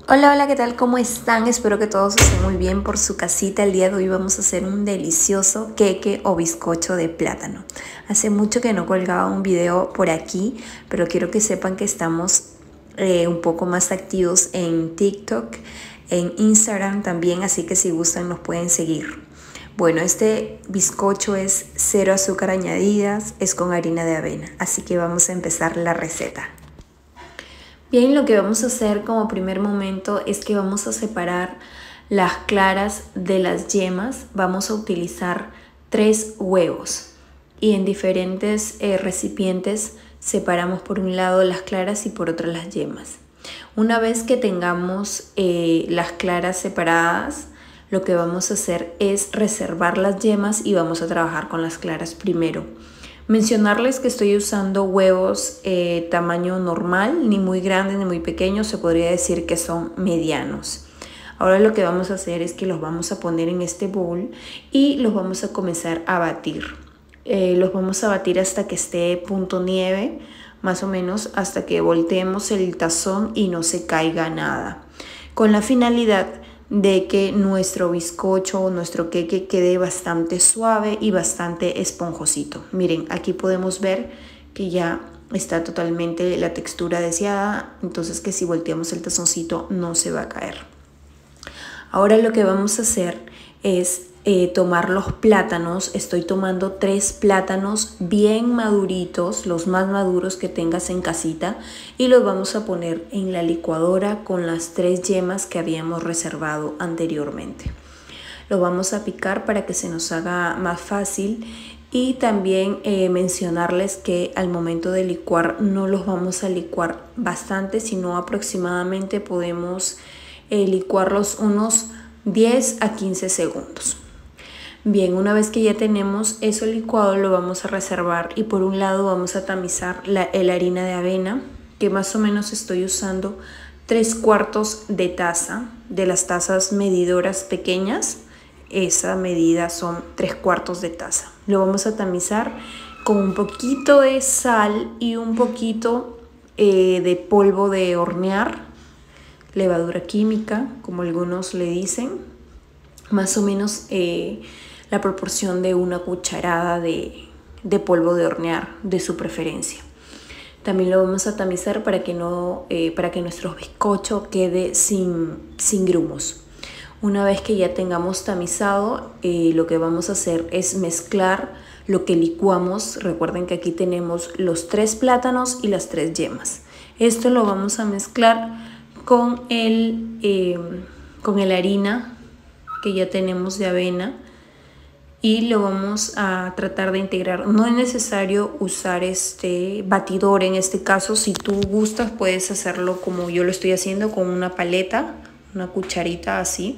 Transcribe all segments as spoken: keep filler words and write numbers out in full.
Hola, hola, ¿qué tal? ¿Cómo están? Espero que todos estén muy bien por su casita. El día de hoy vamos a hacer un delicioso queque o bizcocho de plátano. Hace mucho que no colgaba un video por aquí, pero quiero que sepan que estamos eh, un poco más activos en TikTok, en Instagram también, así que si gustan nos pueden seguir. Bueno, este bizcocho es cero azúcar añadidas, es con harina de avena, así que vamos a empezar la receta. Bien, lo que vamos a hacer como primer momento es que vamos a separar las claras de las yemas. Vamos a utilizar tres huevos y en diferentes eh, recipientes separamos por un lado las claras y por otro las yemas. Una vez que tengamos eh, las claras separadas, lo que vamos a hacer es reservar las yemas y vamos a trabajar con las claras primero. Mencionarles que estoy usando huevos eh, tamaño normal, ni muy grandes ni muy pequeños, se podría decir que son medianos. Ahora lo que vamos a hacer es que los vamos a poner en este bowl y los vamos a comenzar a batir. Eh, los vamos a batir hasta que esté punto nieve, más o menos hasta que volteemos el tazón y no se caiga nada. Con la finalidad de que nuestro bizcocho o nuestro queque quede bastante suave y bastante esponjosito. Miren, aquí podemos ver que ya está totalmente la textura deseada, entonces que si volteamos el tazoncito no se va a caer. Ahora lo que vamos a hacer es eh, tomar los plátanos. Estoy tomando tres plátanos bien maduritos, los más maduros que tengas en casita, y los vamos a poner en la licuadora con las tres yemas que habíamos reservado anteriormente. Lo vamos a picar para que se nos haga más fácil. Y también eh, mencionarles que al momento de licuar no los vamos a licuar bastante, sino aproximadamente podemos eh, licuarlos unos diez a quince segundos. Bien, una vez que ya tenemos eso licuado, lo vamos a reservar y por un lado vamos a tamizar la, la harina de avena, que más o menos estoy usando tres cuartos de taza, de las tazas medidoras pequeñas. Esa medida son tres cuartos de taza. Lo vamos a tamizar con un poquito de sal y un poquito eh, de polvo de hornear, levadura química, como algunos le dicen, más o menos eh, la proporción de una cucharada de, de polvo de hornear de su preferencia. También lo vamos a tamizar para que, no, eh, para que nuestro bizcocho quede sin, sin grumos. Una vez que ya tengamos tamizado, eh, lo que vamos a hacer es mezclar lo que licuamos. Recuerden que aquí tenemos los tres plátanos y las tres yemas. Esto lo vamos a mezclar con el, eh, con el harina que ya tenemos de avena y lo vamos a tratar de integrar. No es necesario usar este batidor en este caso. Si tú gustas puedes hacerlo como yo lo estoy haciendo, con una paleta, una cucharita así,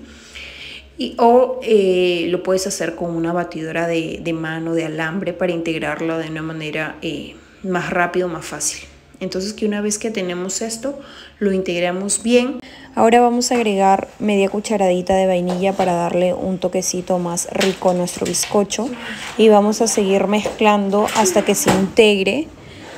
y, o eh, lo puedes hacer con una batidora de, de mano, de alambre, para integrarlo de una manera eh, más rápido, más fácil. Entonces que una vez que tenemos esto, lo integramos bien. Ahora vamos a agregar media cucharadita de vainilla para darle un toquecito más rico a nuestro bizcocho. Y vamos a seguir mezclando hasta que se integre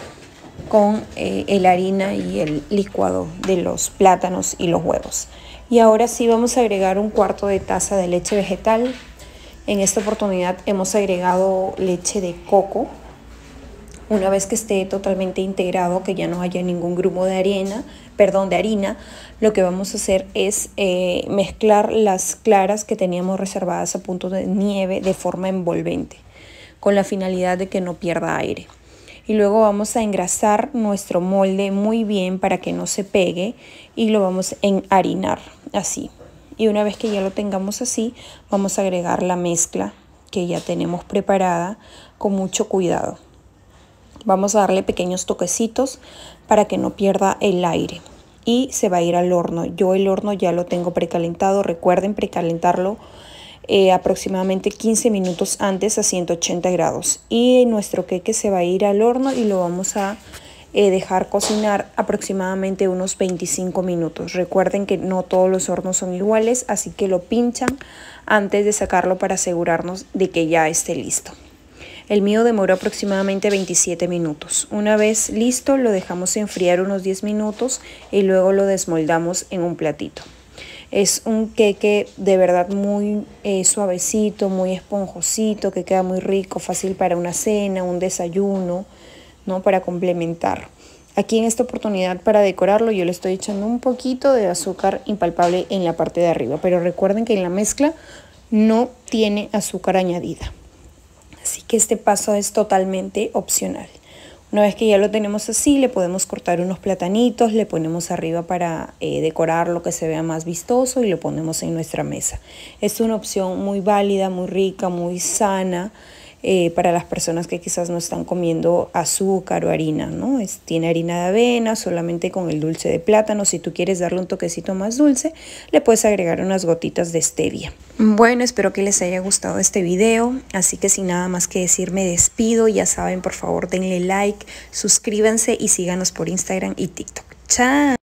con eh, la harina y el licuado de los plátanos y los huevos. Y ahora sí vamos a agregar un cuarto de taza de leche vegetal. En esta oportunidad hemos agregado leche de coco. Una vez que esté totalmente integrado, que ya no haya ningún grumo de harina, perdón, de harina, lo que vamos a hacer es eh, mezclar las claras que teníamos reservadas a punto de nieve de forma envolvente, con la finalidad de que no pierda aire. Y luego vamos a engrasar nuestro molde muy bien para que no se pegue y lo vamos a enharinar así. Y una vez que ya lo tengamos así, vamos a agregar la mezcla que ya tenemos preparada con mucho cuidado. Vamos a darle pequeños toquecitos para que no pierda el aire y se va a ir al horno. Yo el horno ya lo tengo precalentado. Recuerden precalentarlo eh, aproximadamente quince minutos antes a ciento ochenta grados. Y nuestro queque se va a ir al horno y lo vamos a eh, dejar cocinar aproximadamente unos veinticinco minutos. Recuerden que no todos los hornos son iguales, así que lo pinchan antes de sacarlo para asegurarnos de que ya esté listo. El mío demoró aproximadamente veintisiete minutos. Una vez listo, lo dejamos enfriar unos diez minutos y luego lo desmoldamos en un platito. Es un queque de verdad muy eh, suavecito, muy esponjosito, que queda muy rico, fácil para una cena, un desayuno, ¿no? Para complementar. Aquí en esta oportunidad, para decorarlo, yo le estoy echando un poquito de azúcar impalpable en la parte de arriba, pero recuerden que en la mezcla no tiene azúcar añadida, así que este paso es totalmente opcional. Una vez que ya lo tenemos así, le podemos cortar unos platanitos, le ponemos arriba para eh, decorarlo, que se vea más vistoso, y lo ponemos en nuestra mesa. Es una opción muy válida, muy rica, muy sana, Eh, para las personas que quizás no están comiendo azúcar o harina, ¿no? Es, tiene harina de avena, solamente con el dulce de plátano. Si tú quieres darle un toquecito más dulce, le puedes agregar unas gotitas de stevia. Bueno, espero que les haya gustado este video, así que sin nada más que decir me despido. Ya saben, por favor denle like, suscríbanse y síganos por Instagram y TikTok. ¡Chao!